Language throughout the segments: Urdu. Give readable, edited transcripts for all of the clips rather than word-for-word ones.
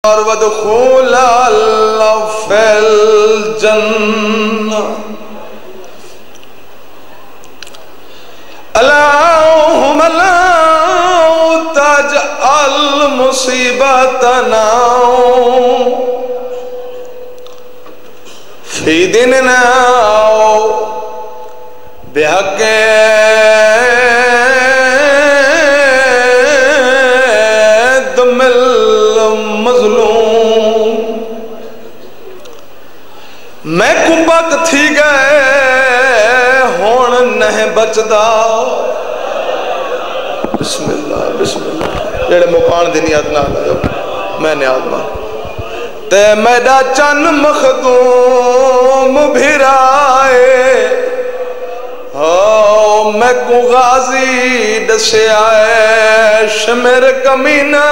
وادخول في الجنة اللهم لا تجعل مصيبتنا في ديننا بحق دم المظلوم میں کو بک تھی گئے ہون نہیں بچدا بسم اللہ جڑے مکان دی نیت نہ لگو میں نے آدمہ تے میڈا چن مخدوم بھرائے میں کو غازی دسے آئے شمر کمینہ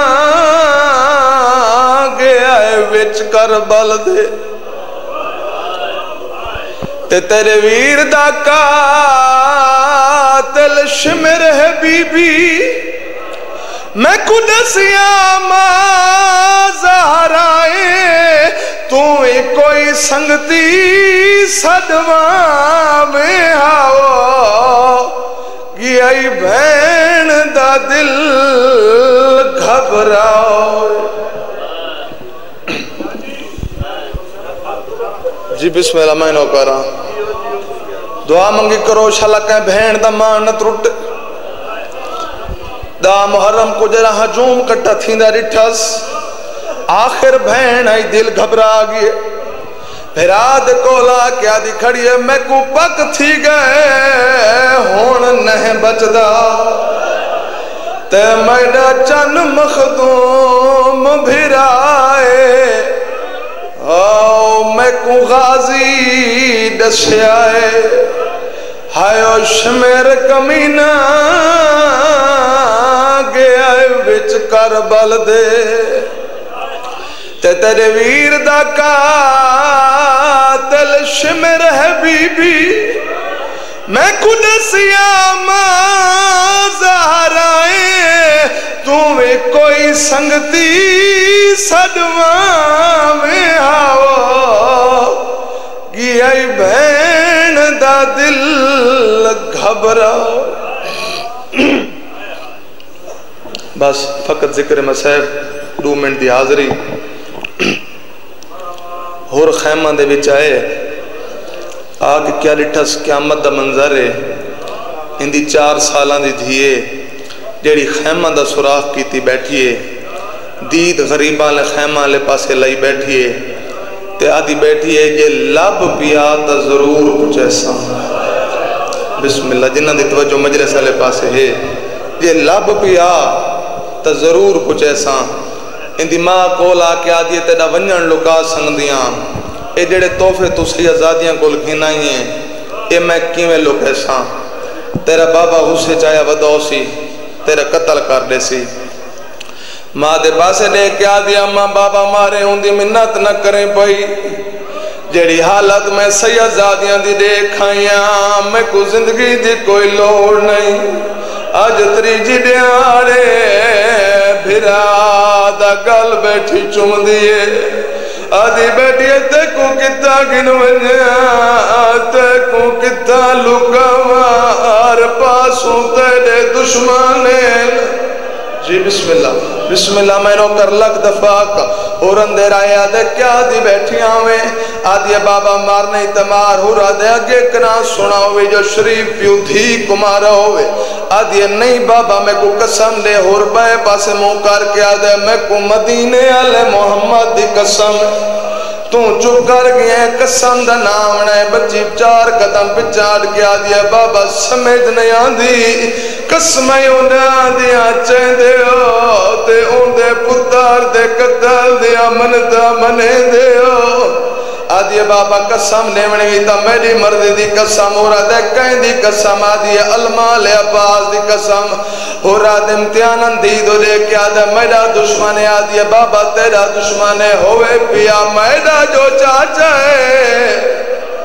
گیا ہے وچ کربل دے تے تیرے ویر دا قاتل شمر ہے بی بی میں کو دسیا ماں زہرائے تو کوئی سنگتی صدمہ میں آؤ گئی بہن دا دل گھبراؤ جی بسم اللہ میں نو کرا دعا منگی کرو شالا کہیں بہن دا ماں نہ ترٹ دا محرم کو جرا ہجوم کٹا تھی دا رٹھس آخر بہن آئی دل گھبرا گئے بھراد کولا کیا دی کھڑی ہے میں کو پک تھی گئے ہون نہیں بچدا تے میڈا چن مخدوم بھرائے میں کو غازی دسیائے ہائیو شمیر کمینہ گیا وچ کربل دے تے تیرے ویر دا قاتل شمر ہے بی بی میں کو دسیا ماں زہرائے تمہیں کوئی سنگتی صدمہ میں آؤ گیا بہن دا دل گھبراؤ بس فقط ذکر مسائب 2 منٹ دی حاضری اور خیمہ دے بچ آئے آگ کیا لٹھس قیامت دا منظر ہے اندی 4 سالان دی دھیے جیڑی خیمہ دا سراخ کیتی بیٹھیے دید غریبان لے خیمہ لے پاسے لائی بیٹھیے تے آدھی بیٹھیے یہ لب پیا تا ضرور کچھ ایسا بسم اللہ جنہ دی توجہ مجلس لے پاسے ہے یہ لب پیا تا ضرور کچھ ایسا اندی ماں کولا کیا دیئے تیڑا ونجن لکا سنگ دیاں اے جڑے توفے تو سی ازادیاں کول گھنائی ہیں اے میں کیویں لوگ ایسا تیرا بابا غصے چاہیا وداؤ سی تیرا قتل کر دے سی ماں دے پاسے لے کیا دیا ماں بابا مارے ہوں دی منت نہ کریں پئی جڑی حالت میں سیازادیاں دی دیکھائیاں میں کو زندگی دی کوئی لوڑ نہیں آج تری جی دیارے بھرا دا گل بیٹھی چم دیئے آدھی بیٹھیے تے کو کتا گنونیا تے کو کتا لکوار پاسوں تیرے دشمانیں جی بسم اللہ میں نو کر لگ دفاق اور اندر آئے آدھے کیا دی بیٹھی آویں آدھے بابا مارنے تمار ہو رہا دے اگے کنا سنا ہوئے جو شریف پیو دھی کمارا ہوئے آدھے نہیں بابا میں کو قسم لے اور بائے پاسے موکار کے آدھے میں کو مدینے علیہ محمد دی قسم تو چپ کر گئے قسم دا نام نے بچی 4 قدم پچھاڑ کے آدھے بابا سمیت نہیں آدھی قسمیں انہیں دیا چین دے ہو تے اندے پتار دے قتل دیا منتا منے دے ہو آدھی بابا قسم لیمنی ویتا میری مردی دی قسم ہو رہا دے کہیں دی قسم آدھی المال عباس دی قسم ہو رہا دے امتحانن دی دو لے کے آدھے میرا دشمن آدھی بابا تیرا دشمن ہوئے پیا میرا جو چاچا ہے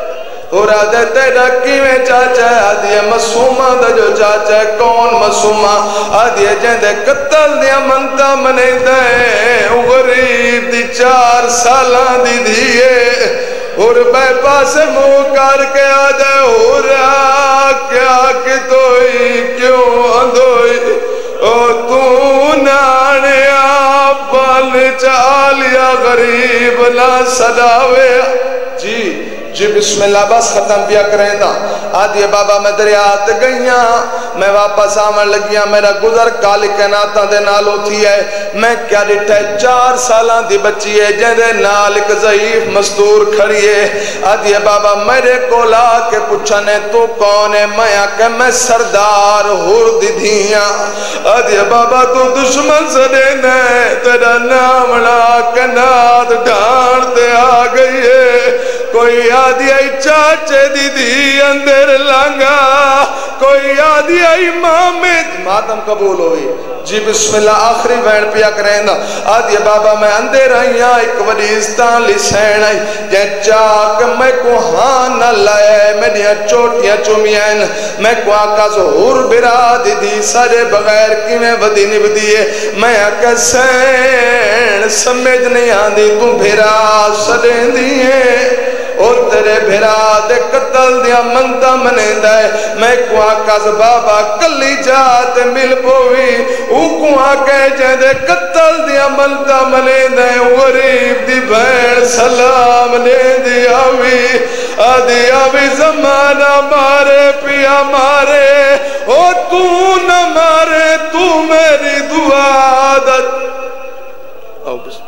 اور آدھے تیرا کیویں چاچا ہے؟ آدھے مسومہ دا جو چاچا ہے. کون مسومہ؟ آدھے جہندے قتل دیا منتا منے دے غریب دی 4 سالاں دی دیئے. اور بے پاس منہ کر کے آدھے ہو رہا کیا کہ دوئی کیوں اندوئی او تو نانیا بال چالیا غریب نہ صداوے. جی بسم اللہ بس ختم پیا کریں دا. آدھی بابا میں دریات گئیاں میں واپس آمن لگیاں میرا گزر کالی کائناتاں دے نالو تھی ہے. میں کیا ڈٹھے 4 سالاں دی بچی ہے جہدے نال ایک ضعیف مستور کھڑی ہے. آدھی بابا میرے کو لا کے پوچھنے تو کون ہے؟ میں آکے میں سردار ہور دی دھیاں. آدھی بابا تو دشمن سے دینا ہے تیرا نامنا کنات ڈھانتے آ گئی ہے. کوئی آدھی آئی چاچے دی دی اندر لنگا کوئی آدھی آئی ماتم قبول ہوئی. جی بسم اللہ آخری وین پیا کریں دا. آدھی بابا میں اندر آئیاں ایک وڈیستان لی سین آئی جن چاک میں کو ہاں نہ لائے میڈیاں چوٹیاں چومیاں میں کو آقا ظہور برا دی دی سارے بغیر کی میں ودی نبدیے. میں آقا سین سمجھ نہیں آندی تو بھرا سدیں دیئے اور تیرے بھرا دے قتل دیا منتا منے دائے. میں کو آقا بابا کلی جات مل پوئی او کو آقا جہدے قتل دیا منتا منے دائے. غریب دی بھین سلام لے دی آوی آدھی آوی زمانہ مارے پیا مارے او تو نہ مارے تو میری دعا عادت. آؤ بسم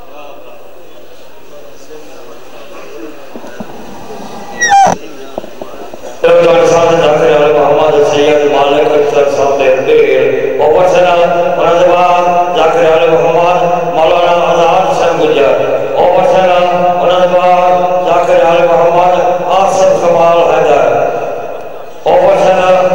ڈاکٹر صاحب ڈاکٹر علی محمد سید مالک اکثر صاحب دیر اوپر سنا انہوں بعد ڈاکٹر علی محمد مولانا آزاد حسین گجر اوپر سنا انہوں بعد ڈاکٹر علی محمد آصف کمال حیدر اوپر سنا